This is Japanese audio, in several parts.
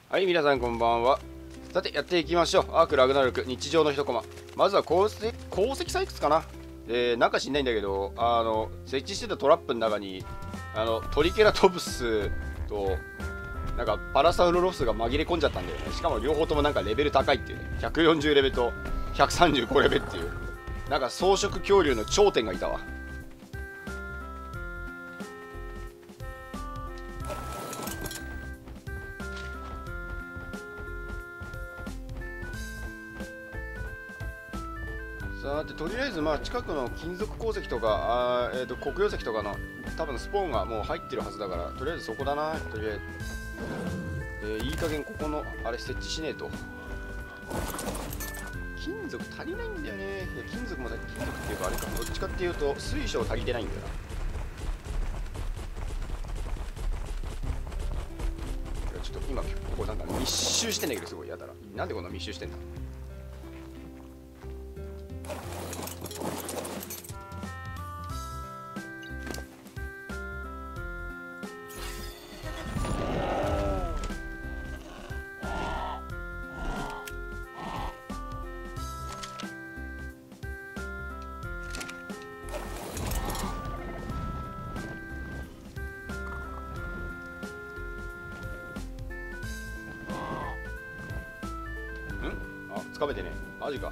はい、皆さんこんばんは。さて、やっていきましょう。アークラグナルク、日常の一コマ。まずは鉱石採掘かな。なんか知んないんだけど、設置してたトラップの中に、トリケラトプスと、なんかパラサウロロフスが紛れ込んじゃったんだよね。しかも両方ともなんかレベル高いっていうね。140レベルと135レベルっていう。なんか草食恐竜の頂点がいたわ。さて、とりあえずまあ近くの金属鉱石とか黒曜石とかの多分スポーンがもう入ってるはずだから、とりあえずそこだな。とりあえず、いい加減ここのあれ設置しねえと。金属足りないんだよね。いや、金属っていうかあれか、どっちかっていうと水晶足りてないんだよな。ちょっと今ここなんか密集してんだけど、すごいやだら。なんでこんな密集してんだ。つかめてね。マジか。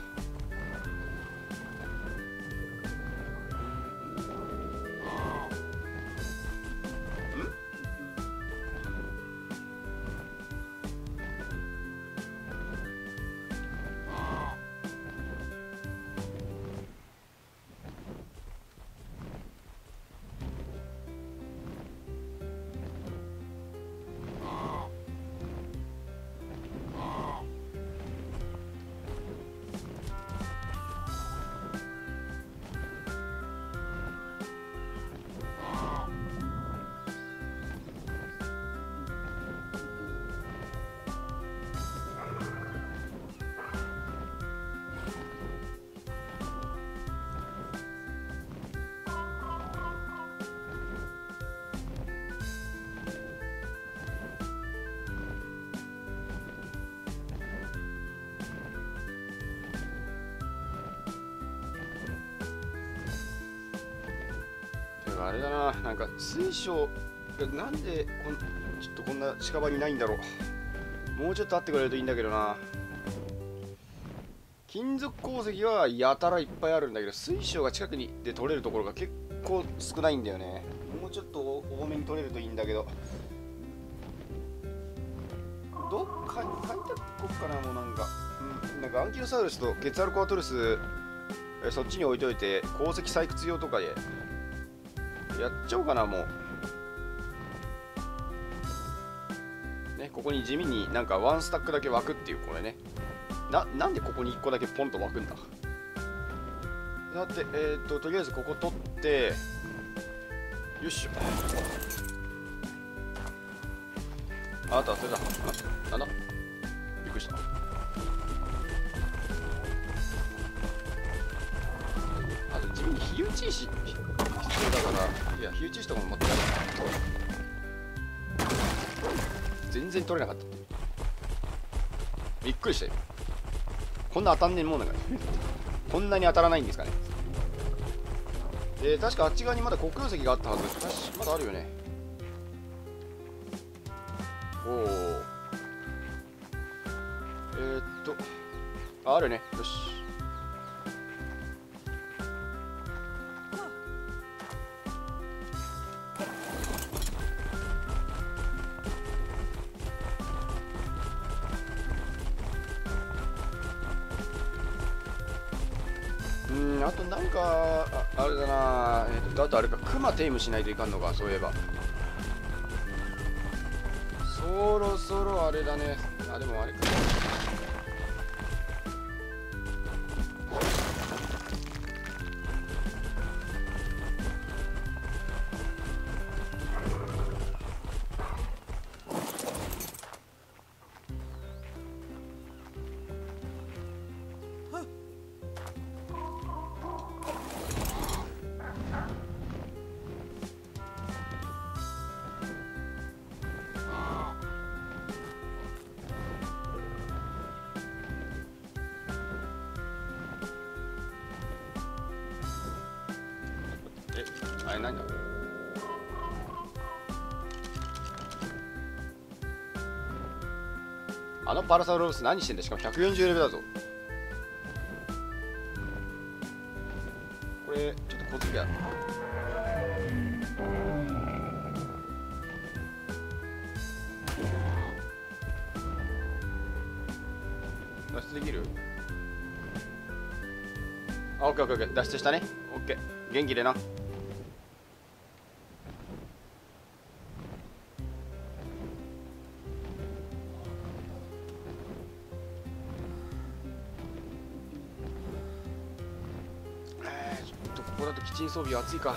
あれだな、なんか水晶がなんでちょっとこんな近場にないんだろう。もうちょっとあってくれるといいんだけどな。金属鉱石はやたらいっぱいあるんだけど、水晶が近くにで取れるところが結構少ないんだよね。もうちょっと多めに取れるといいんだけど、どっかに書いておこっかな。もうなんかアンキロサウルスとケツァルコアトルス、そっちに置いといて鉱石採掘用とかでやっちゃおうかな。もうね、ここに地味になんかワンスタックだけ湧くっていう。これね、なんでここに1個だけポンと湧くんだ。だってとりあえずここ取って、よいしょ。あとはそれだ。なんだ、びっくりした。あと地味に火打ち石必要だから、いや、火打ち石とかも持ってない。全然取れなかった。びっくりしたよ。こんな当たんねえもんだからこんなに当たらないんですかね。確かあっち側にまだ黒曜石があったはず。まだあるよね。おお、あるね。よし。あとなんか あれだな。あとあれか、クマテイムしないといかんのか。そういえばそろそろあれだね。でもあれか。 あれ何だ。あのパラサウロス何してんだ。しかも140レベルだぞ。これちょっと小突きや。脱出できる？あ、オッケーオッケーオッケー、脱出したね。オッケー、元気でな。ここだとキッチン装備は暑いか。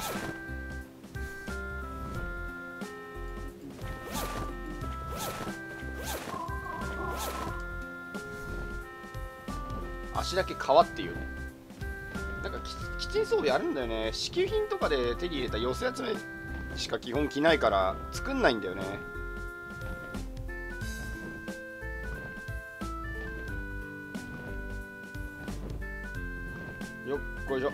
足だけ革っていうね。なんかキッチン装備あるんだよね。支給品とかで手に入れた寄せ集めしか基本着ないから作んないんだよね。よっこいしょ。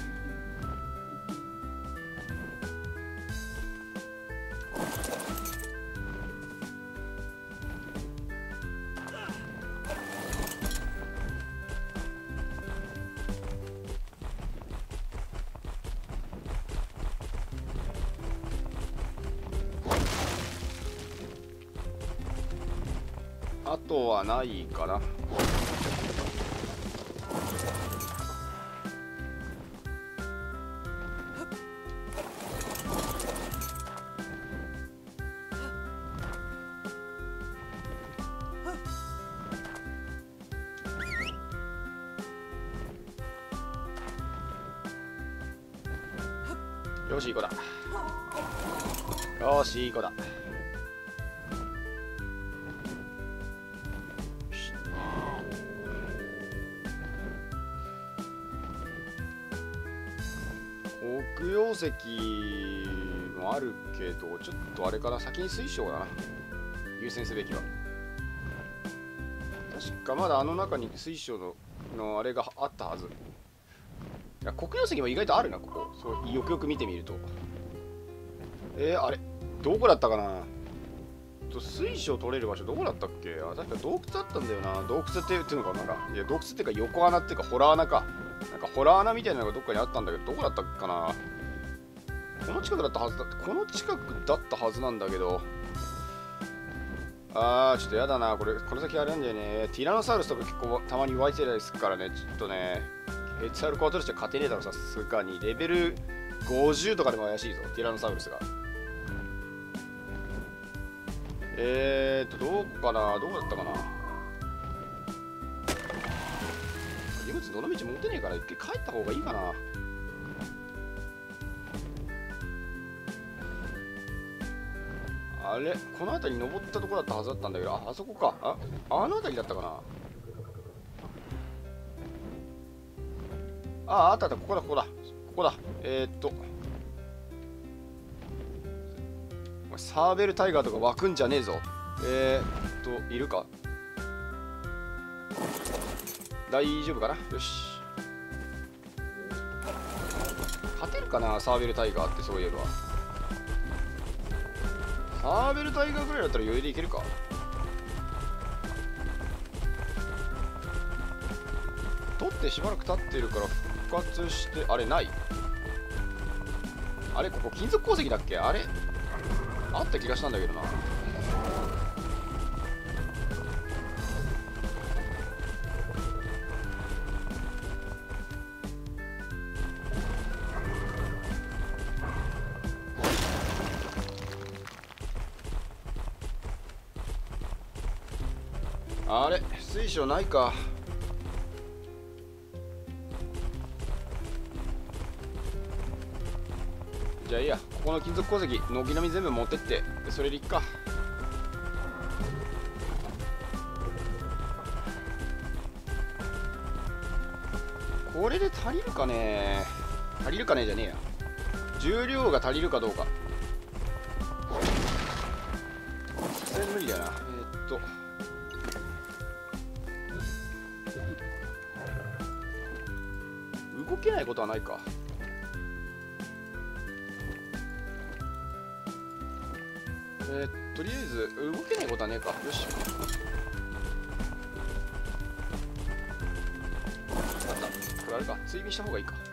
あとはないかな。よし、いい子だ。よし、いい子だ。黒曜石もあるけど、ちょっとあれかな。先に水晶だな、優先すべきは。確かまだあの中に水晶のあれがあったはず。いや、黒曜石も意外とあるな、ここ。そうよくよく見てみると。あれどこだったかな。水晶取れる場所どこだったっけ。あ、確か洞窟あったんだよな。洞窟って言っていうのかな。いや、洞窟っていうか横穴っていうかホラー穴か。なんかホラー穴みたいなのがどっかにあったんだけど、どこだったかな。この近くだったはずだ。この近くだったはずなんだけど。あー、ちょっとやだな。この先あれなんだよね。ティラノサウルスとか結構たまに湧いてたりするからね。ちょっとね、HR コアトルして勝てねえだろ、さすがに。レベル50とかでも怪しいぞ、ティラノサウルスが。どこかな。どこだったかな。荷物どの道持てねえから一回帰った方がいいかな。あれ、この辺り登ったとこだったはずだったんだけど、あそこか。あの辺りだったかな。あったあった、ここだ、ここだ。ここだ。サーベルタイガーとか湧くんじゃねえぞ。いるか。大丈夫かな。よし。勝てるかな、サーベルタイガーって。そういえばサーベルタイガーぐらいだったら余裕でいけるか。取ってしばらく経ってるから復活して。あれない。あれ、ここ金属鉱石だっけ。あれあった気がしたんだけどな。あれ、水晶ないか。じゃあいいや、ここの金属鉱石軒並み全部持ってって、でそれでいっか。これで足りるかね。足りるかねじゃねえや。重量が足りるかどうか。さすがに無理だよな。動けないことはないか。 とりあえず動けないことはねえか。よし、あった。これあれか、追尾した方がいいか。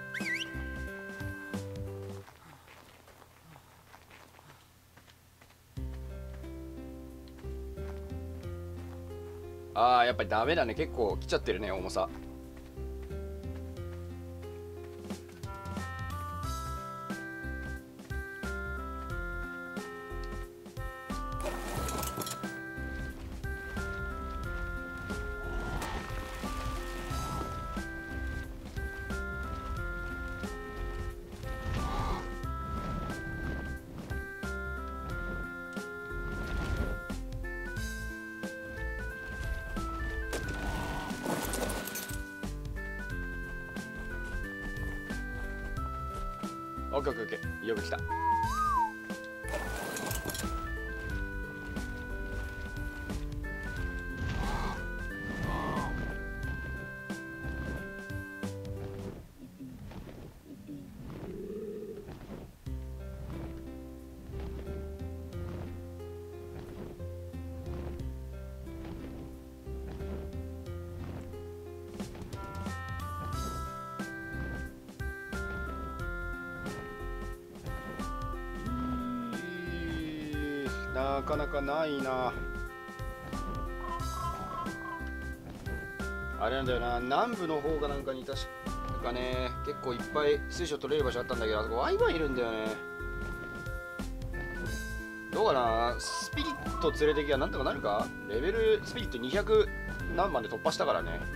あー、やっぱりダメだね。結構来ちゃってるね、重さ。オッケーオッケーオッケー、よく来た。なかなかないな。あれなんだよな、南部の方がなんかに確かね、結構いっぱい水晶取れる場所あったんだけど、あそこワイワイいるんだよね。どうかな、スピリット連れてきゃなんとかなるか。レベルスピリット200何番で突破したからね。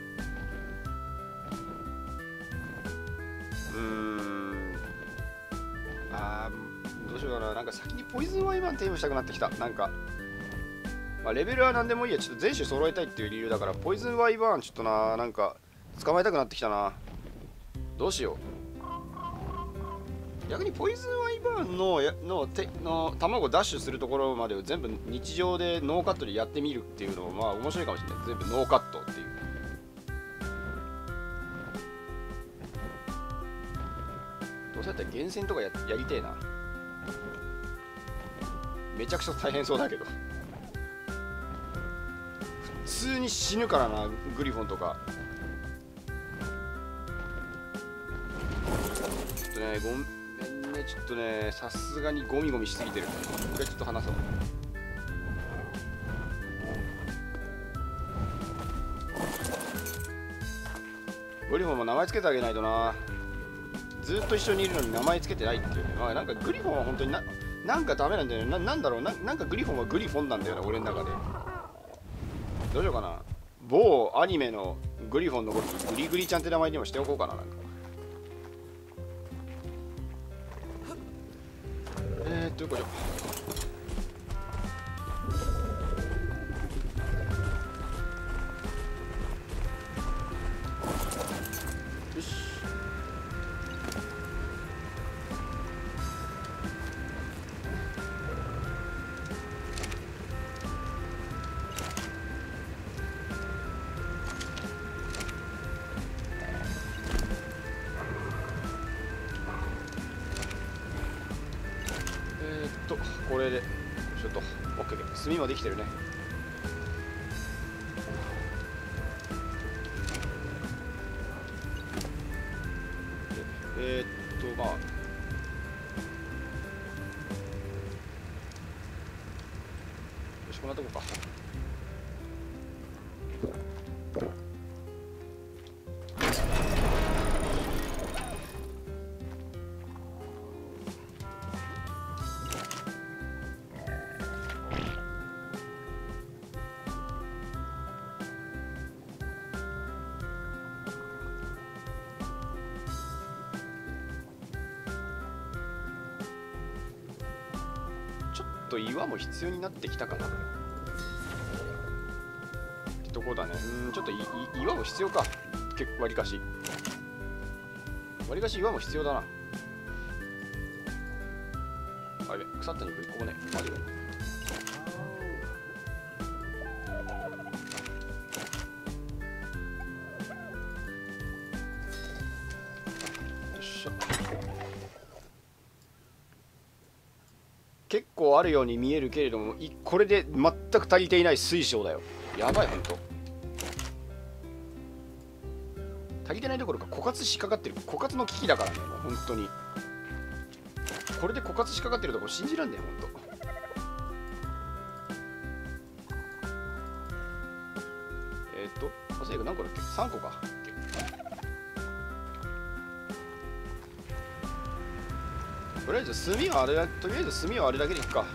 どうしようかな。なんか先にポイズンワイバーンテームしたくなってきた。なんか、まあ、レベルは何でもいいや。ちょっと全種揃えたいっていう理由だから、ポイズンワイバーンちょっとな、なんか捕まえたくなってきたな。どうしよう。逆にポイズンワイバーンの卵ダッシュするところまでを全部日常でノーカットでやってみるっていうのもまあ面白いかもしれない。全部ノーカットっていう。どうせだったら厳選とかやりてえな。めちゃくちゃ大変そうだけど。普通に死ぬからな、グリフォンとか。ちょっとね、ごめんね、ちょっとね、さすがにゴミゴミしすぎてる。一回ちょっと話そう。グリフォンも名前つけてあげないとな。ずっと一緒にいるのに名前つけてないっていうね。まあ、なんかグリフォンは本当になんかダメなんだよね。なんだろうな、なんかグリフォンはグリフォンなんだよな、俺の中で。どうしようかな。某アニメのグリフォンのことグリグリちゃんって名前にもしておこうかな。なんかよこよ。よし。これでちょっと OK、 炭もできてるね。まあよし、こんなとこか。ちょっと岩も必要になってきたかなってとこだね。ちょっと岩も必要か。わりかし岩も必要だな。あ、やべ、腐った肉1個もね。あるよ。よっしゃ。結構個あるように見えるけれども、これで全く足りていない水晶だよ。やばい、ほんと。足りてないどころか枯渇しかかってる。枯渇の危機だからね、もう本当に。これで枯渇しかかってるところ信じらんねえ、ほんと。パセーグ何個だっけ？ 3 個か。とりあえず炭はあれだ、とりあえず炭はあれだけでいっか。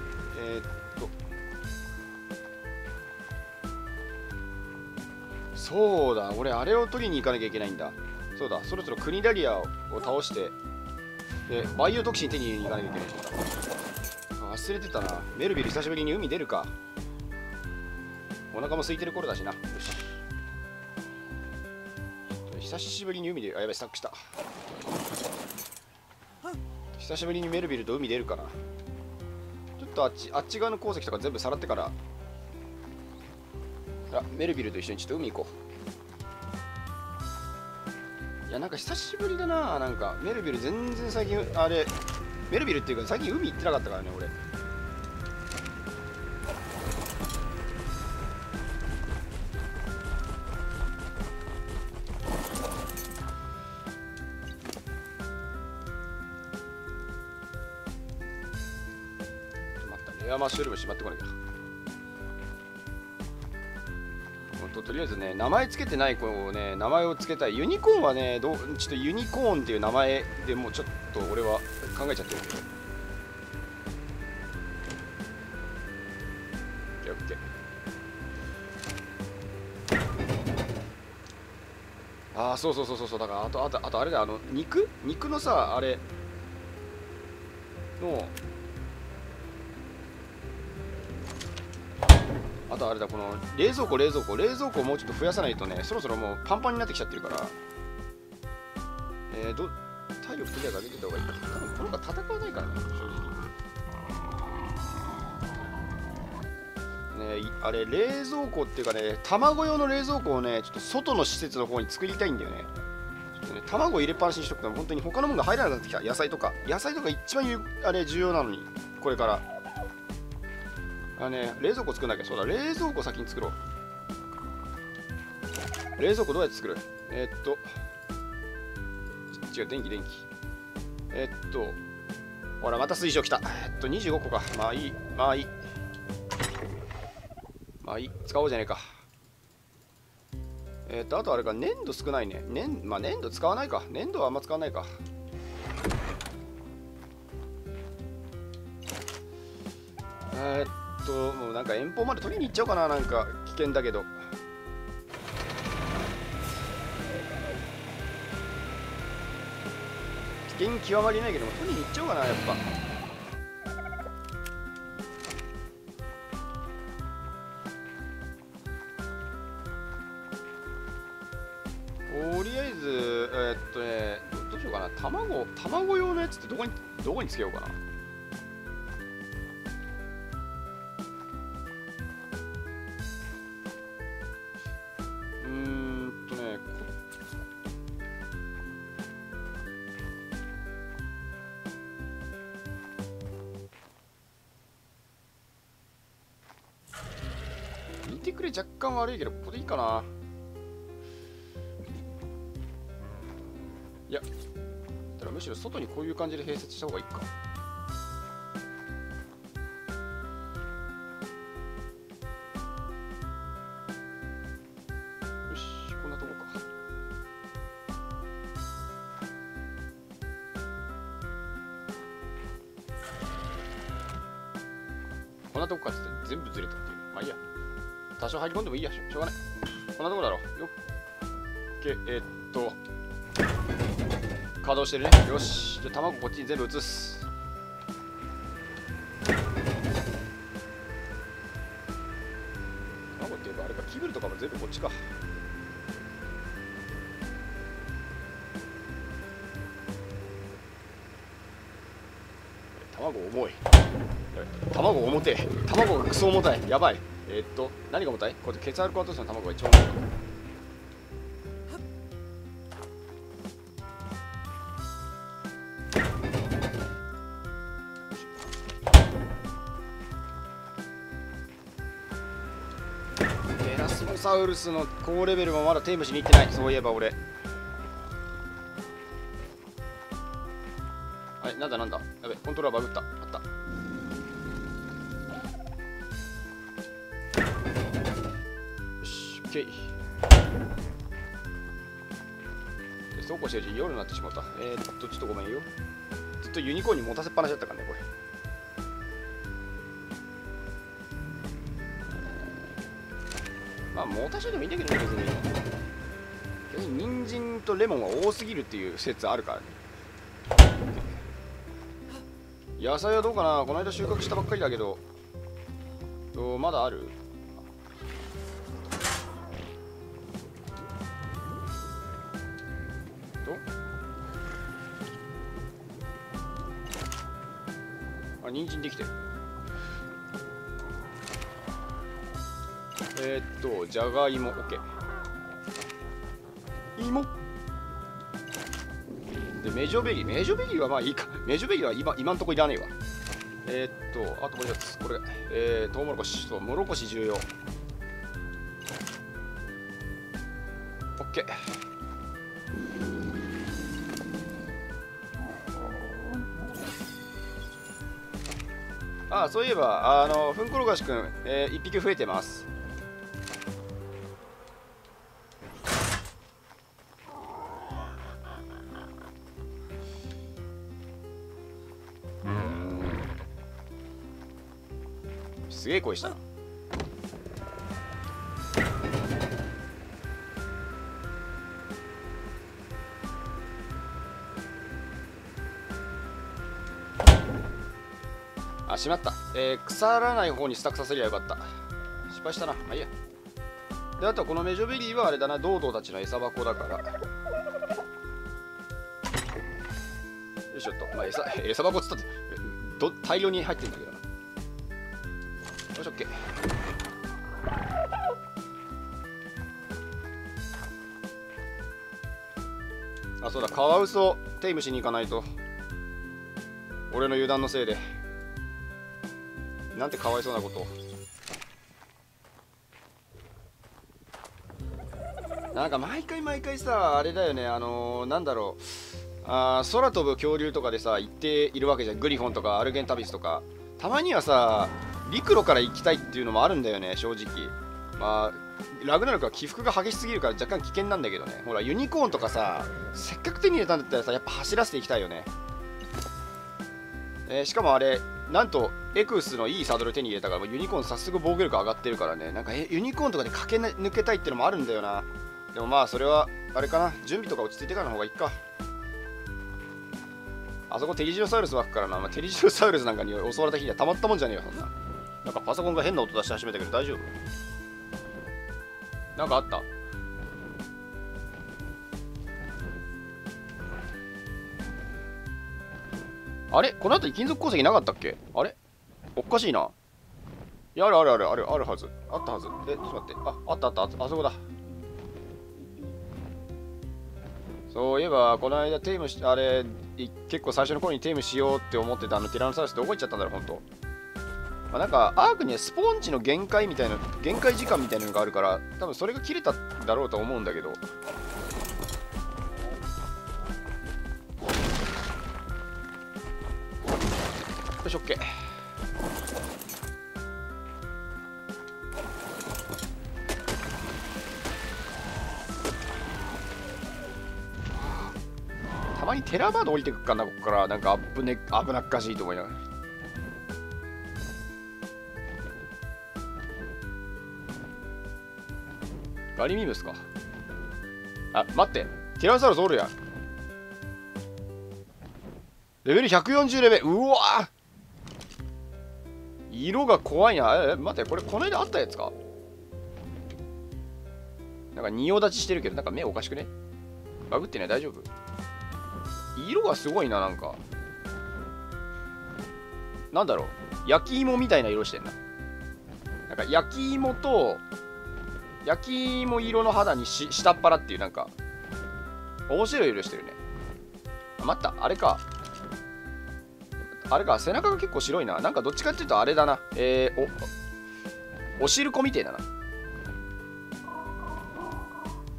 そうだ、俺あれを取りに行かなきゃいけないんだ。そうだ、そろそろクニダリアを倒して、で、バイオトキシン手に入れに行かなきゃいけない。忘れてたな。メルビル久しぶりに海出るか。お腹も空いてる頃だしな。よし。久しぶりに海で、あ、やばい、スタックした。久しぶりにメルビルと海出るかな。ちょっとあっち側の鉱石とか全部さらってから、メルビルと一緒にちょっと海行こう。いや、なんか久しぶりだな。なんかメルビル全然最近、あれ、メルビルっていうか最近海行ってなかったからね、俺。エアマッシュルームしまってこなきゃ。とりあえずね、名前つけてない子をね、名前をつけたい。ユニコーンはね、ちょっとユニコーンっていう名前でもうちょっと俺は考えちゃってるけど。オッケーオッケー。ああ、そう、だからあとあれだ、肉のさ、あれの、あとあれだ、この冷蔵庫をもうちょっと増やさないとね、そろそろもうパンパンになってきちゃってるから、体力とりあえず上げてた方がいいか。多分この子は戦わないからね、正直。ね、あれ、冷蔵庫っていうかね、卵用の冷蔵庫をね、ちょっと外の施設の方に作りたいんだよね。ちょっとね、卵入れっぱなしにしとくと、本当に他のものが入らなくなってきた。野菜とか一番あれ重要なのに、これから。冷蔵庫作んなきゃ。そうだ、冷蔵庫先に作ろう。冷蔵庫どうやって作る？違う、電気。ほら、また水晶来た。25個か。まあいい。使おうじゃねえか。あとあれか、粘土少ないね。まあ粘土使わないか。粘土はあんま使わないか。もうなんか遠方まで取りに行っちゃおうかな。なんか危険だけど。危険極まりないけども、取りに行っちゃおうかな、やっぱ。とりあえず、どうしようかな。卵用のやつってどこにつけようかな。見てくれ、若干悪いけど、ここでいいかな。いや、だからむしろ外にこういう感じで併設した方がいいか。よし、こんなとこか。こんなとこかって全部ずれたっていう。まあいいや。多少入り込んでもいいや。しょうがない。こんなとこだろ。よっけ、稼働してるね。よし。じゃあ卵こっちに全部移す。卵っていうかあれか、キブルとかも全部こっちか。卵重い。卵重てえ。卵がクソ重たい。やばい。何が重たい？これケツアルコアトスの卵が一番重い。 ラスモサウルスの高レベルもまだテームしに行ってない。そういえば俺。あれ、なんだなんだ。やべ、コントローラーバグった。あった。よし、オッケー。で、そうこうしてるうちに夜になってしまった。ちょっとごめんよ。ずっとユニコーンに持たせっぱなしだったからね、これ。まあ、持たせてもいいんだけどね、別に。逆に人参とレモンは多すぎるっていう説あるからね。野菜はどうかな。この間収穫したばっかりだけど、まだある？あ、人参できてる。じゃがいも、OK。芋で、メジョベリーはまあいいか。メジョベリーは今んとこいらねえわ。あともう一つ。これ、トウモロコシと、もろこし重要。OK。あ、そういえば、ふんころがしくん、1匹増えてます。すげえ声したな。あ、しまった。腐らない方にスタックさせりゃよかった。失敗したな。まあいいや。で、あとはこのメジョベリーはあれだな、ドードーたちの餌箱だから。よいしょっと。まあ餌箱っつったって大量に入ってるんだけどな。よし、オッケー。あ、そうだ、カワウソテイムしに行かないと。俺の油断のせいで。なんてかわいそうなことを。なんか毎回さ、あれだよね、なんだろう。空飛ぶ恐竜とかでさ、行っているわけじゃん。グリフォンとかアルゲンタビスとか。たまにはさ、陸路から行きたいっていうのもあるんだよね、正直。まあ、ラグナロクは起伏が激しすぎるから若干危険なんだけどね。ほら、ユニコーンとかさ、せっかく手に入れたんだったらさ、やっぱ走らせていきたいよね。しかもあれ、なんと、エクスのいいサドル手に入れたから、ユニコーン早速防御力上がってるからね。なんか、ユニコーンとかで駆け抜けたいってのもあるんだよな。でもまあ、それは、あれかな。準備とか落ち着いてからの方がいいか。あそこテリジノサウルス湧くからな。まあ、テリジノサウルスなんかに襲われた日にはたまったもんじゃねえよ、そんな。なんかパソコンが変な音出し始めたけど大丈夫？なんかあった？あれこの後に金属鉱石なかったっけ？あれおかしいな。いや、あるはず。あったはず。ちょっと待って。あった。あそこだ。そういえば、この間テイムし、あれ、結構最初の頃にテイムしようって思ってたティラノサウルスどこ行っちゃったんだろう、ほんと。まあ、なんか、アークにはスポンジの限界時間みたいなのがあるから、多分それが切れたんだろうと思うんだけど。よし、オッケー。たまにテラバード降りてくっかな、ここから。なんか危なっかしいと思いながら。ガリミムスか。あ、待って。ティラノサウルスおるやん。レベル140レベル。うわー色が怖いな。待って、この間あったやつか？なんか仁王立ちしてるけど、なんか目おかしくね？バグってね、大丈夫？色がすごいな、なんか。なんだろう。焼き芋みたいな色してんな。なんか焼き芋色の肌に下っ腹っていうなんか、面白い色してるね。待った、あれか、背中が結構白いな。なんかどっちかっていうとあれだな。おしるこみてえだな。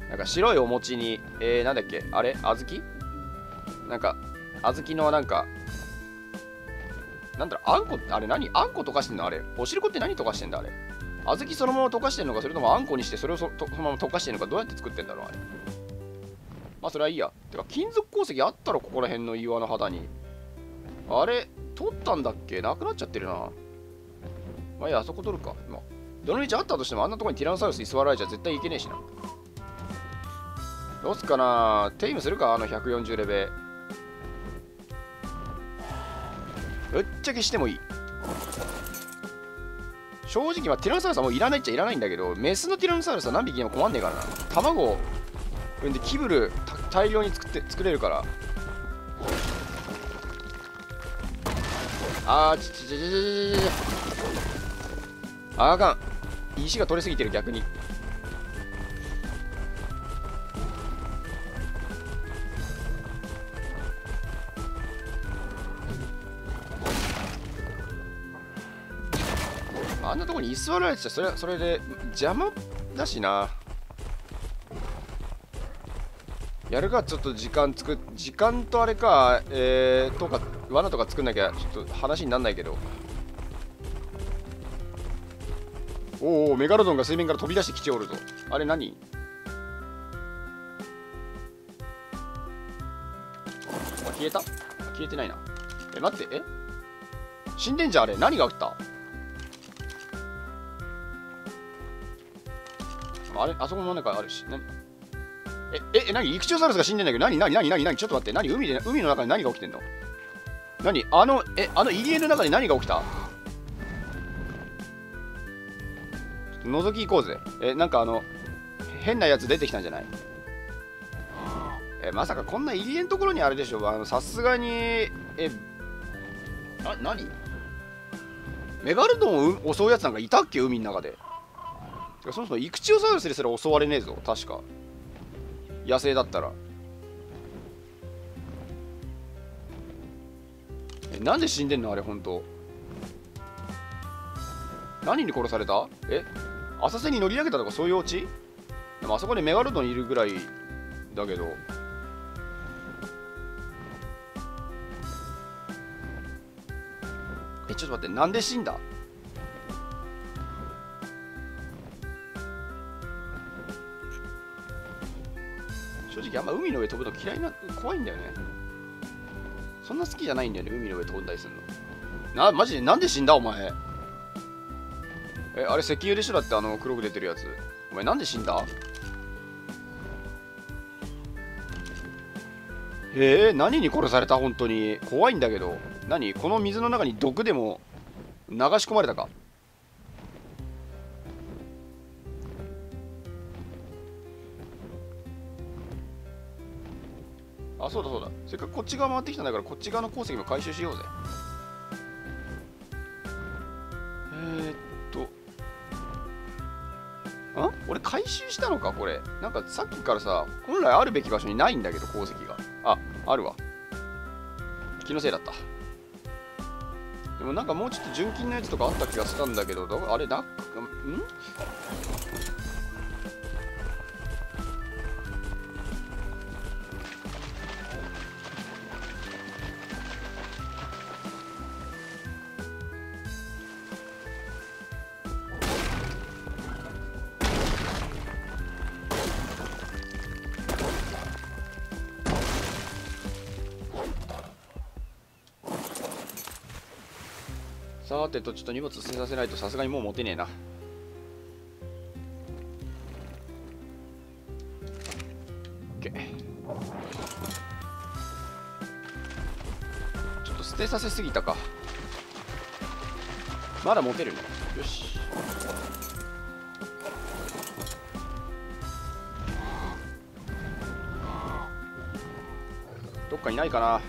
なんか白いお餅に、なんだっけあれ小豆なんか、小豆のなんか、なんだろう、あんこ、あれ何あんこ溶かしてんのあれ。おしるこって何溶かしてんだあれ。小豆そのまま溶かしてんのか、それともあんこにしてそれをそのまま溶かしてんのか、どうやって作ってんだろうあれ。まあそれはいいや。てか、金属鉱石あったろ、ここら辺の岩の肌に。あれ、取ったんだっけなくなっちゃってるな。まあいいや、あそこ取るか。まあ、どの道あったとしてもあんなとこにティラノサウルスに座られちゃ絶対いけねえしな。どうすっかな。テイムするか、あの140レベ。ぶっちゃけしてもいい。正直、まあ、ティラノサウルスはもういらないっちゃいらないんだけど、メスのティラノサウルスは何匹にも困んねえからな。卵を産んでキブル大量に作れるから。あかん。石が取れすぎてる、逆に。あんなとこに居座られてたらそれで邪魔だしな。やるか、ちょっと時間とあれか、とか罠とか作んなきゃちょっと話になんないけど。おお、メガロドンが水面から飛び出してきておるぞ。あれ何？消えた？消えてないな。待って、死んでんじゃんあれ。何が起きた？あれ、あそこのなんかあるし。何？イクチオサウルスが死んでんだけど、何ちょっと待って、海の中に何が起きてんの？何？あの入り江の中に何が起きた？ちょっと覗き行こうぜ。なんか変なやつ出てきたんじゃない？まさかこんな入り江のところにあれでしょ。さすがに、何？メガルドンを襲うやつなんかいたっけ？海の中で。そもそもイクチオサウルスですら襲われねえぞ、確か。野生だったら。なんで死んでんのあれ、ほんと。何に殺された？浅瀬に乗り上げたとかそういうオチ？でもあそこにメガルドンいるぐらいだけど。ちょっと待って、なんで死んだ？正直あんま海の上飛ぶの嫌いな、怖いんだよね。そんな好きじゃないんだよね、海の上飛んだりするの。マジでなんで死んだお前。あれ石油でしょ？だって黒く出てるやつ。お前なんで死んだ？何に殺された？本当に怖いんだけど。何？この水の中に毒でも流し込まれたか？あ、そうだそうだ。せっかくこっち側回ってきたんだから、こっち側の鉱石も回収しようぜ。俺回収したのかこれ。なんかさっきからさ、本来あるべき場所にないんだけど、鉱石が。あるわ。気のせいだった。でもなんかもうちょっと純金のやつとかあった気がしたんだけど、あれさーてと、ちょっと荷物捨てさせないとさすがにもう持てねえな。OK。ちょっと捨てさせすぎたか。まだ持てるね。よし。どっかいないかな。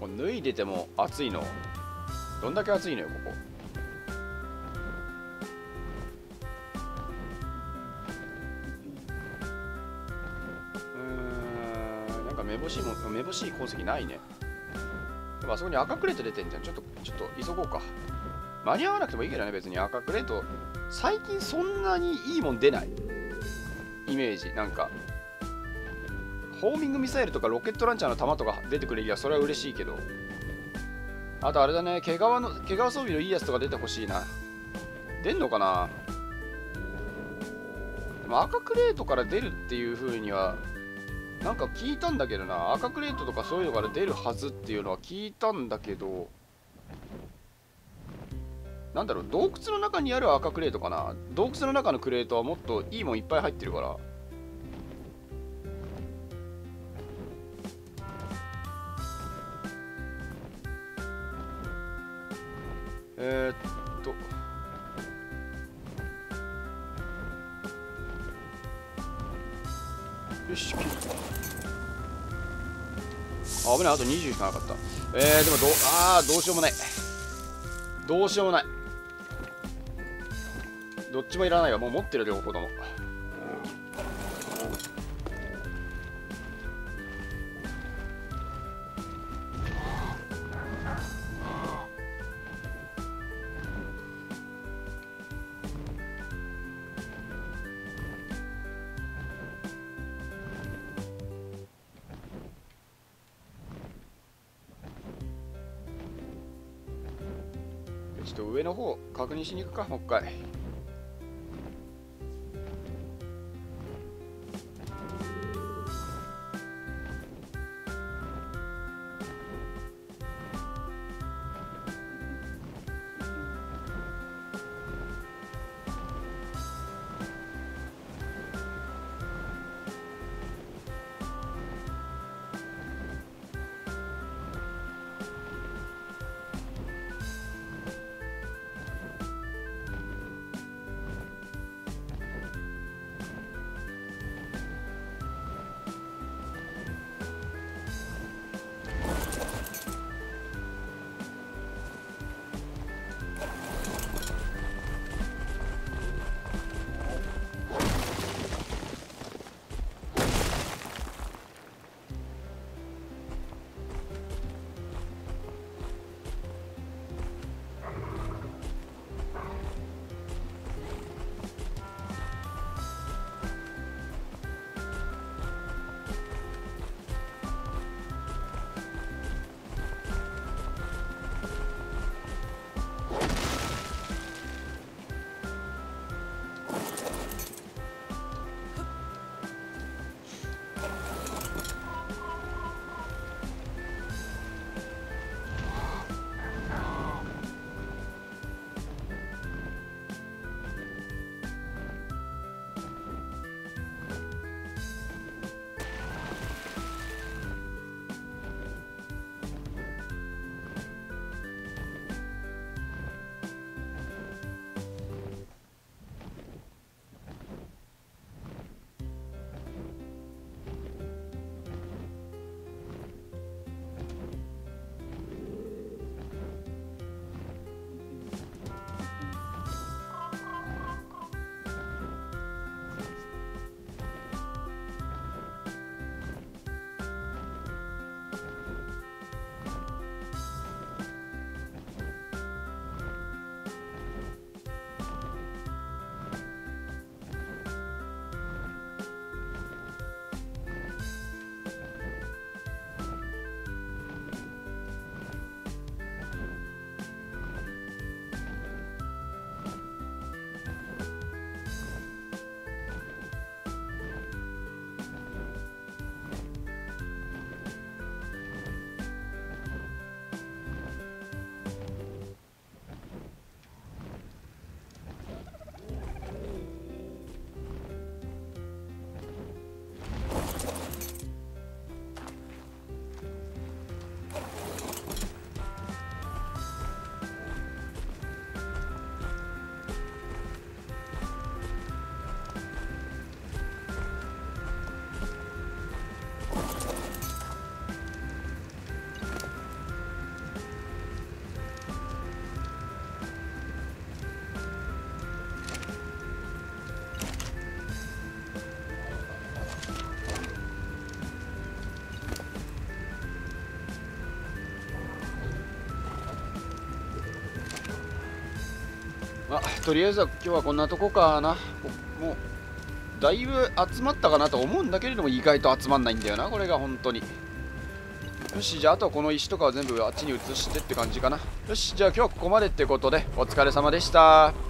これ脱いでても暑いの。どんだけ暑いのよここ。なんかめぼしい鉱石ないね。でもあそこに赤クレート出てんじゃん。ちょっと急ごうか。間に合わなくてもいいけどね、別に。赤クレート最近そんなにいいもん出ないイメージ。なんかホーミングミサイルとかロケットランチャーの弾とか出てくれりゃそれは嬉しいけど、あとあれだね、毛皮装備のいいやつとか出てほしいな。出んのかな。でも赤クレートから出るっていう風にはなんか聞いたんだけどな。赤クレートとかそういうのから出るはずっていうのは聞いたんだけど、なんだろう、洞窟の中にある赤クレートかな。洞窟の中のクレートはもっといいもんいっぱい入ってるから。よし、危ない、あと20しかなかった。でもどうしようもない。どうしようもない。どっちもいらないわ。もう持ってる両方とも。ちょっと上の方確認しに行くか、もう一回。 まあとりあえずは今日はこんなとこかな。もうだいぶ集まったかなと思うんだけれども、意外と集まんないんだよな、これが本当に。よし、じゃああとはこの石とかは全部あっちに移してって感じかな。よし、じゃあ今日はここまでってことでお疲れ様でした。